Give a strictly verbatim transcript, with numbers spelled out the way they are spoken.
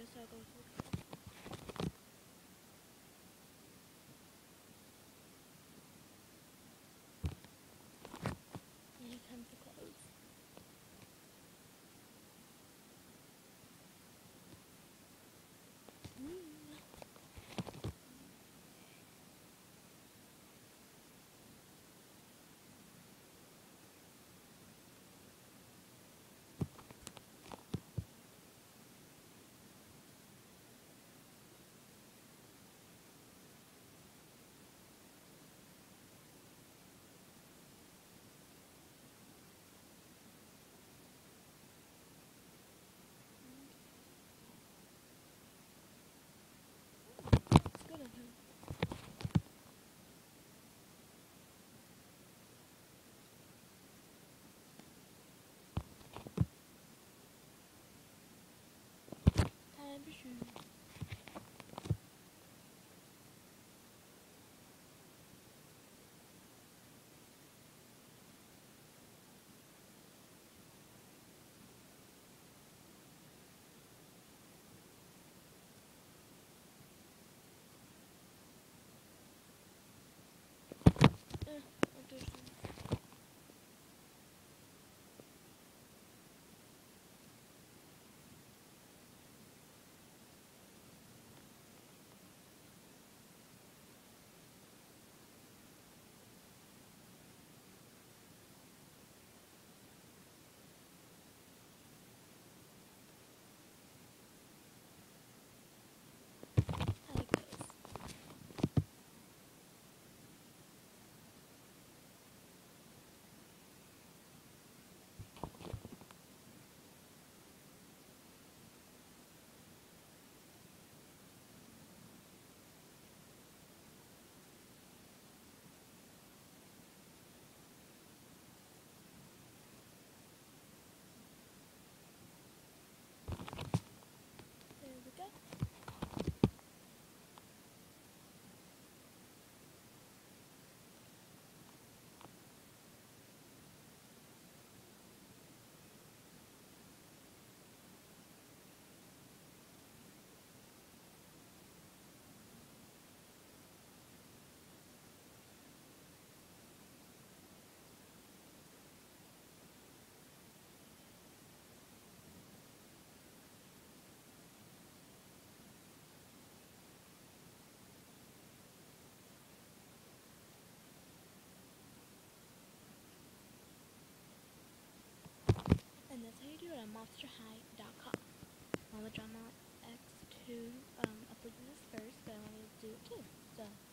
just how it goes. Many times to close. Mm. It's good of him. Time to shoot. Eh, I'll do some. I like those. There we go. And that's how you do it on monster high dot com. Mama Drama X two um, uploaded this first, but I wanted to do it too. So